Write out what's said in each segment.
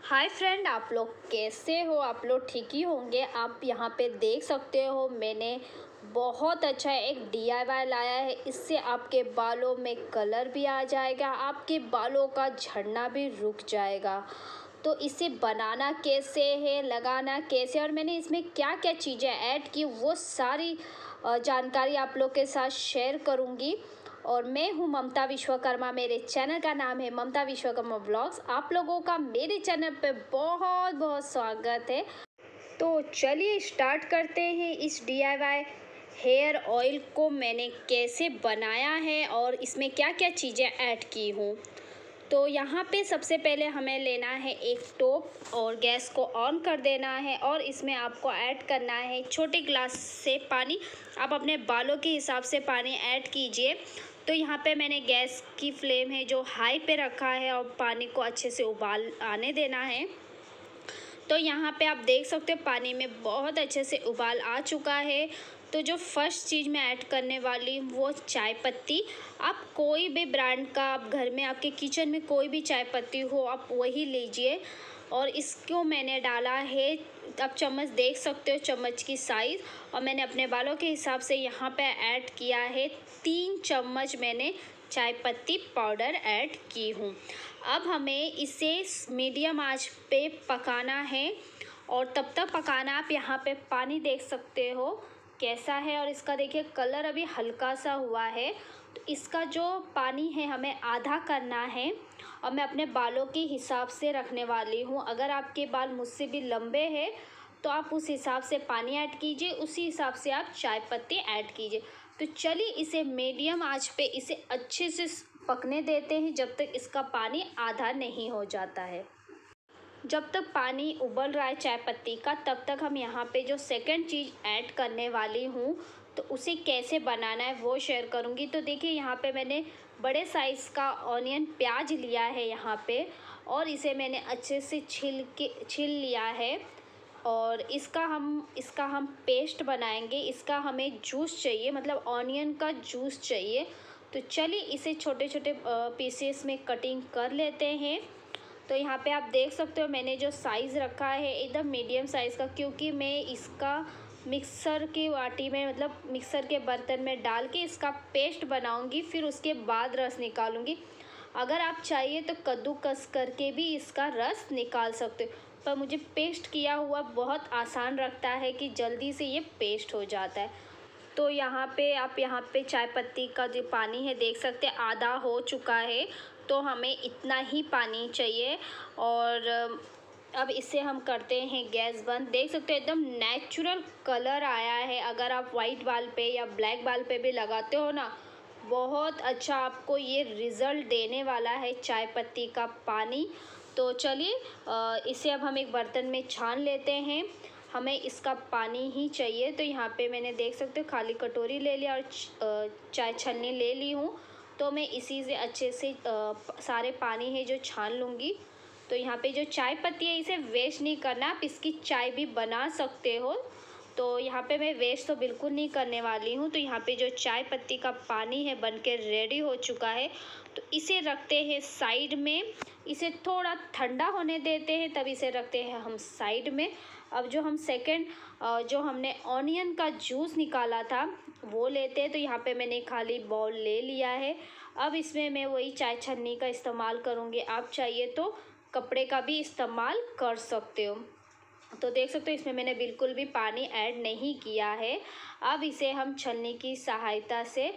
Hi friend, आप लोग कैसे हो? आप लोग ठीक ही होंगे। आप यहाँ पे देख सकते हो मैंने बहुत अच्छा एक डीआईवाई लाया है। इससे आपके बालों में कलर भी आ जाएगा, आपके बालों का झड़ना भी रुक जाएगा। तो इसे बनाना कैसे है, लगाना कैसे और मैंने इसमें क्या क्या चीज़ें ऐड की वो सारी जानकारी आप लोग के साथ शेयर करूँगी। और मैं हूँ ममता विश्वकर्मा, मेरे चैनल का नाम है ममता विश्वकर्मा ब्लॉग्स। आप लोगों का मेरे चैनल पे बहुत बहुत स्वागत है। तो चलिए स्टार्ट करते हैं। इस डीआईवाई हेयर ऑयल को मैंने कैसे बनाया है और इसमें क्या क्या चीज़ें ऐड की हूँ। तो यहाँ पे सबसे पहले हमें लेना है एक टोप और गैस को ऑन कर देना है और इसमें आपको ऐड करना है छोटे ग्लास से पानी। आप अपने बालों के हिसाब से पानी ऐड कीजिए। तो यहाँ पे मैंने गैस की फ्लेम है जो हाई पे रखा है और पानी को अच्छे से उबाल आने देना है। तो यहाँ पे आप देख सकते हो पानी में बहुत अच्छे से उबाल आ चुका है। तो जो फर्स्ट चीज़ मैं ऐड करने वाली हूँ वो चाय पत्ती। आप कोई भी ब्रांड का, आप घर में आपके किचन में कोई भी चाय पत्ती हो आप वही लीजिए। और इसको मैंने डाला है, आप चम्मच देख सकते हो चम्मच की साइज़। और मैंने अपने बालों के हिसाब से यहाँ पे ऐड किया है 3 चम्मच मैंने चाय पत्ती पाउडर ऐड की हूँ। अब हमें इसे मीडियम आंच पे पकाना है और तब तक पकाना। आप यहाँ पे पानी देख सकते हो कैसा है और इसका देखिए कलर अभी हल्का सा हुआ है। तो इसका जो पानी है हमें आधा करना है और मैं अपने बालों के हिसाब से रखने वाली हूँ। अगर आपके बाल मुझसे भी लंबे हैं तो आप उस हिसाब से पानी ऐड कीजिए, उसी हिसाब से आप चाय पत्ती ऐड कीजिए। तो चलिए इसे मीडियम आंच पे इसे अच्छे से पकने देते हैं जब तक इसका पानी आधा नहीं हो जाता है। जब तक पानी उबल रहा है चाय पत्ती का तब तक हम यहाँ पे जो सेकंड चीज़ ऐड करने वाली हूँ तो उसे कैसे बनाना है वो शेयर करूँगी। तो देखिए यहाँ पे मैंने बड़े साइज़ का ऑनियन प्याज लिया है यहाँ पे और इसे मैंने अच्छे से छील लिया है। और इसका हम पेस्ट बनाएंगे। इसका हमें जूस चाहिए, मतलब ऑनियन का जूस चाहिए। तो चलिए इसे छोटे छोटे पीसेस में कटिंग कर लेते हैं। तो यहाँ पे आप देख सकते हो मैंने जो साइज़ रखा है एकदम मीडियम साइज़ का, क्योंकि मैं इसका मिक्सर की वाटी में, मतलब मिक्सर के बर्तन में डाल के इसका पेस्ट बनाऊंगी, फिर उसके बाद रस निकालूंगी। अगर आप चाहिए तो कद्दूकस करके भी इसका रस निकाल सकते हो, पर मुझे पेस्ट किया हुआ बहुत आसान लगता है कि जल्दी से ये पेस्ट हो जाता है। तो यहाँ पे आप यहाँ पे चाय पत्ती का जो पानी है देख सकते हैं आधा हो चुका है। तो हमें इतना ही पानी चाहिए और अब इसे हम करते हैं गैस बंद। देख सकते हो एकदम नेचुरल कलर आया है। अगर आप वाइट बाल पे या ब्लैक बाल पे भी लगाते हो ना, बहुत अच्छा आपको ये रिज़ल्ट देने वाला है चाय पत्ती का पानी। तो चलिए इसे अब हम एक बर्तन में छान लेते हैं। हमें इसका पानी ही चाहिए। तो यहाँ पे मैंने देख सकते हो खाली कटोरी ले लिया और चाय छन्नी ले ली हूँ। तो मैं इसी से अच्छे से सारे पानी है जो छान लूँगी। तो यहाँ पे जो चाय पत्ती है इसे वेस्ट नहीं करना, आप इसकी चाय भी बना सकते हो। तो यहाँ पे मैं वेस्ट तो बिल्कुल नहीं करने वाली हूँ। तो यहाँ पे जो चाय पत्ती का पानी है बनके रेडी हो चुका है। तो इसे रखते हैं साइड में, इसे थोड़ा ठंडा होने देते हैं, तब इसे रखते हैं हम साइड में। अब जो हम सेकंड जो हमने ऑनियन का जूस निकाला था वो लेते हैं। तो यहाँ पे मैंने खाली बाउल ले लिया है। अब इसमें मैं वही चाय छन्नी का इस्तेमाल करूँगी, आप चाहिए तो कपड़े का भी इस्तेमाल कर सकते हो। तो देख सकते हो इसमें मैंने बिल्कुल भी पानी ऐड नहीं किया है। अब इसे हम छन्नी की सहायता से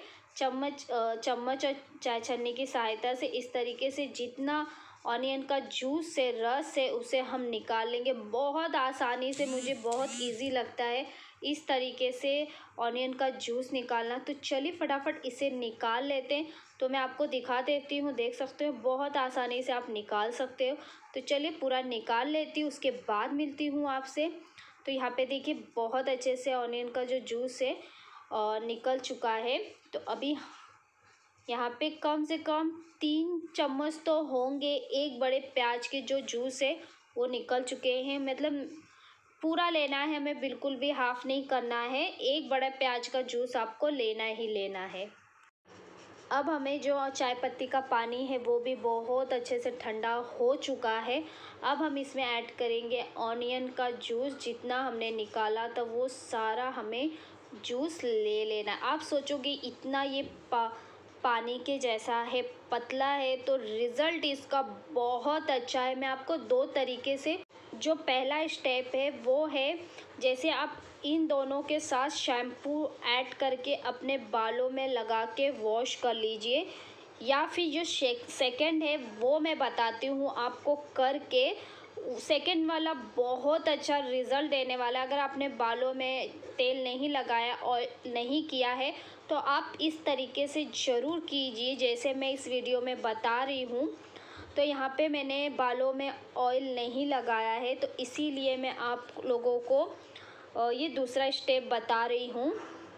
चम्मच और चाय छन्नी की सहायता से इस तरीके से जितना ऑनियन का जूस से रस है उसे हम निकाल लेंगे बहुत आसानी से। मुझे बहुत इजी लगता है इस तरीके से ऑनियन का जूस निकालना। तो चलिए फटाफट इसे निकाल लेते हैं। तो मैं आपको दिखा देती हूँ, देख सकते हो बहुत आसानी से आप निकाल सकते हो। तो चलिए पूरा निकाल लेती हूँ, उसके बाद मिलती हूँ आपसे। तो यहाँ पे देखिए बहुत अच्छे से ऑनियन का जो जूस है निकल चुका है। तो अभी यहाँ पे कम से कम 3 चम्मच तो होंगे एक बड़े प्याज के जो जूस है वो निकल चुके हैं। मतलब पूरा लेना है हमें, बिल्कुल भी हाफ नहीं करना है। एक बड़ा प्याज का जूस आपको लेना ही लेना है। अब हमें जो चाय पत्ती का पानी है वो भी बहुत अच्छे से ठंडा हो चुका है। अब हम इसमें ऐड करेंगे ऑनियन का जूस। जितना हमने निकाला था वो सारा हमें जूस ले लेना। आप सोचोगे इतना ये पानी के जैसा है, पतला है, तो रिज़ल्ट इसका बहुत अच्छा है। मैं आपको दो तरीके से, जो पहला स्टेप है वो है जैसे आप इन दोनों के साथ शैम्पू ऐड करके अपने बालों में लगा के वॉश कर लीजिए, या फिर जो सेकंड है वो मैं बताती हूँ आपको करके। सेकंड वाला बहुत अच्छा रिज़ल्ट देने वाला है। अगर आपने बालों में तेल नहीं लगाया और नहीं किया है तो आप इस तरीके से ज़रूर कीजिए जैसे मैं इस वीडियो में बता रही हूँ। तो यहाँ पे मैंने बालों में ऑयल नहीं लगाया है, तो इसीलिए मैं आप लोगों को ये दूसरा स्टेप बता रही हूँ।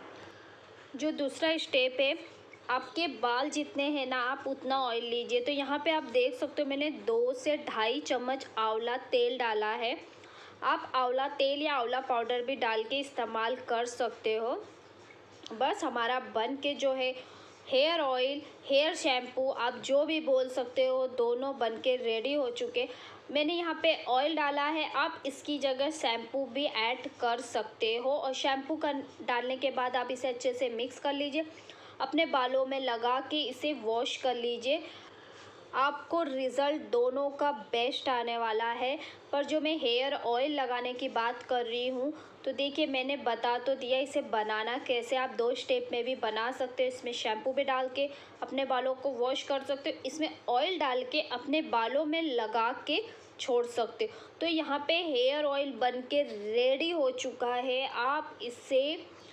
जो दूसरा स्टेप है, आपके बाल जितने हैं ना आप उतना ऑयल लीजिए। तो यहाँ पे आप देख सकते हो मैंने 2 से ढाई चम्मच आंवला तेल डाला है। आप आंवला तेल या आंवला पाउडर भी डाल के इस्तेमाल कर सकते हो। बस हमारा बन के जो है हेयर ऑयल, हेयर शैम्पू, आप जो भी बोल सकते हो, दोनों बन के रेडी हो चुके। मैंने यहाँ पे ऑयल डाला है, आप इसकी जगह शैम्पू भी ऐड कर सकते हो। और शैम्पू का डालने के बाद आप इसे अच्छे से मिक्स कर लीजिए, अपने बालों में लगा के इसे वॉश कर लीजिए। आपको रिज़ल्ट दोनों का बेस्ट आने वाला है। पर जो मैं हेयर ऑयल लगाने की बात कर रही हूँ, तो देखिए मैंने बता तो दिया इसे बनाना कैसे। आप 2 स्टेप में भी बना सकते हो। इसमें शैम्पू भी डाल के अपने बालों को वॉश कर सकते हो, इसमें ऑयल डाल के अपने बालों में लगा के छोड़ सकते हो। तो यहाँ पे हेयर ऑयल बन के रेडी हो चुका है। आप इसे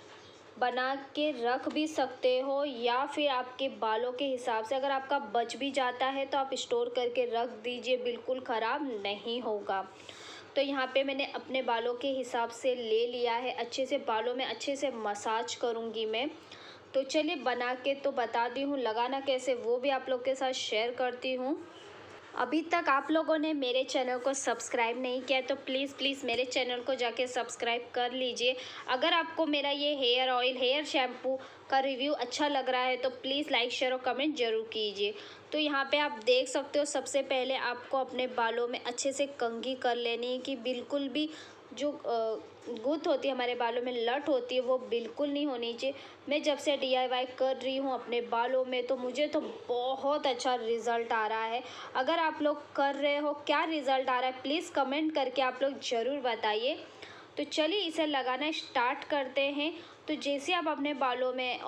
बना के रख भी सकते हो, या फिर आपके बालों के हिसाब से अगर आपका बच भी जाता है तो आप स्टोर करके रख दीजिए, बिल्कुल ख़राब नहीं होगा। तो यहाँ पे मैंने अपने बालों के हिसाब से ले लिया है। अच्छे से बालों में अच्छे से मसाज करूँगी मैं। तो चलिए बना के तो बता दी हूँ, लगाना कैसे वो भी आप लोग के साथ शेयर करती हूँ। अभी तक आप लोगों ने मेरे चैनल को सब्सक्राइब नहीं किया तो प्लीज़ मेरे चैनल को जाके सब्सक्राइब कर लीजिए। अगर आपको मेरा ये हेयर ऑयल, हेयर शैम्पू का रिव्यू अच्छा लग रहा है तो प्लीज़ लाइक, शेयर और कमेंट ज़रूर कीजिए। तो यहाँ पे आप देख सकते हो सबसे पहले आपको अपने बालों में अच्छे से कंघी कर लेनी है कि बिल्कुल भी जो गुथ होती है हमारे बालों में, लट होती है, वो बिल्कुल नहीं होनी चाहिए। मैं जब से DIY कर रही हूँ अपने बालों में तो मुझे तो बहुत अच्छा रिज़ल्ट आ रहा है। अगर आप लोग कर रहे हो, क्या रिज़ल्ट आ रहा है प्लीज़ कमेंट करके आप लोग ज़रूर बताइए। तो चलिए इसे लगाना स्टार्ट करते हैं। तो जैसे आप अपने बालों में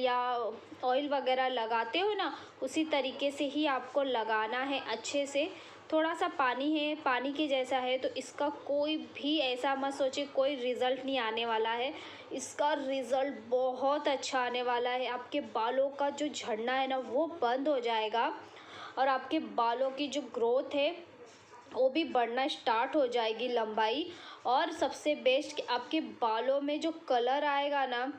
ऑयल वगैरह लगाते हो ना, उसी तरीके से ही आपको लगाना है अच्छे से। थोड़ा सा पानी है, पानी के जैसा है, तो इसका कोई भी ऐसा मत सोचिए कोई रिज़ल्ट नहीं आने वाला है। इसका रिज़ल्ट बहुत अच्छा आने वाला है। आपके बालों का जो झड़ना है ना वो बंद हो जाएगा, और आपके बालों की जो ग्रोथ है वो भी बढ़ना स्टार्ट हो जाएगी, लंबाई। और सबसे बेस्ट कि आपके बालों में जो कलर आएगा ना,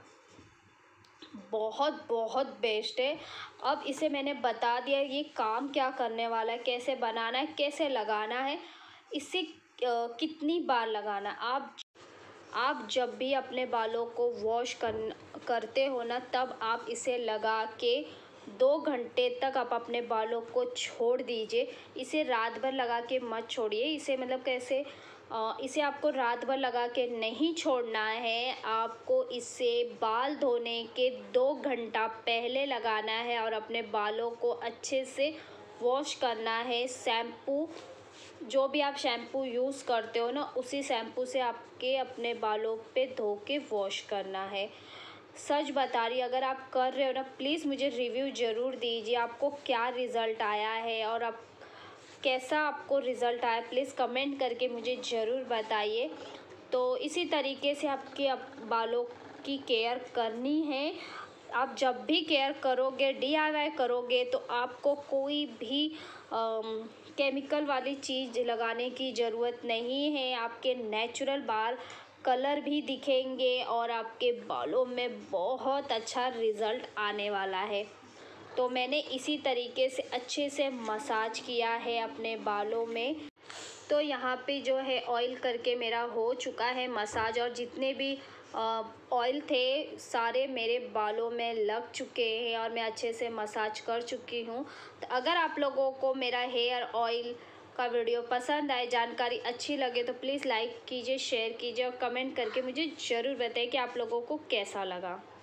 बहुत बहुत बेस्ट है। अब इसे मैंने बता दिया ये काम क्या करने वाला है, कैसे बनाना है, कैसे लगाना है, इसे कितनी बार लगाना। आप जब भी अपने बालों को वॉश करते हो ना, तब आप इसे लगा के 2 घंटे तक आप अपने बालों को छोड़ दीजिए। इसे रात भर लगा के मत छोड़िए। इसे मतलब कैसे, इसे आपको रात भर लगा के नहीं छोड़ना है। आपको इसे बाल धोने के 2 घंटा पहले लगाना है और अपने बालों को अच्छे से वॉश करना है। शैम्पू, जो भी आप शैम्पू यूज़ करते हो ना, उसी शैम्पू से आपके अपने बालों पे धो के वॉश करना है। सच बता रही, अगर आप कर रहे हो ना प्लीज़ मुझे रिव्यू ज़रूर दीजिए, आपको क्या रिज़ल्ट आया है और आप कैसा आपको रिज़ल्ट आया, प्लीज़ कमेंट करके मुझे ज़रूर बताइए। तो इसी तरीके से आपके बालों की केयर करनी है। आप जब भी केयर करोगे, DIY करोगे, तो आपको कोई भी केमिकल वाली चीज़ लगाने की ज़रूरत नहीं है। आपके नेचुरल बाल कलर भी दिखेंगे और आपके बालों में बहुत अच्छा रिज़ल्ट आने वाला है। तो मैंने इसी तरीके से अच्छे से मसाज किया है अपने बालों में। तो यहाँ पे जो है ऑयल करके मेरा हो चुका है मसाज, और जितने भी ऑयल थे सारे मेरे बालों में लग चुके हैं और मैं अच्छे से मसाज कर चुकी हूँ। तो अगर आप लोगों को मेरा हेयर ऑयल का वीडियो पसंद आए, जानकारी अच्छी लगे तो प्लीज़ लाइक कीजिए, शेयर कीजिए और कमेंट करके मुझे ज़रूर बताइए कि आप लोगों को कैसा लगा।